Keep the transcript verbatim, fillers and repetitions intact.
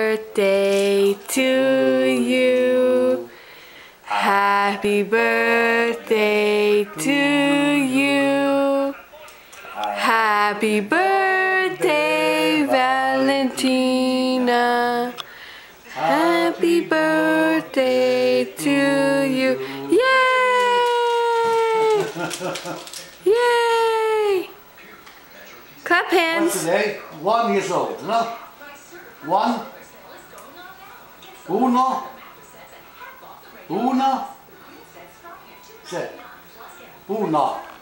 birthday to you. Happy birthday to you. Happy birthday, Valentina. Happy birthday to you. Yay! Yay! Clap hands. What's today? One years old, no? One. Uno. Uno. Say. Uno.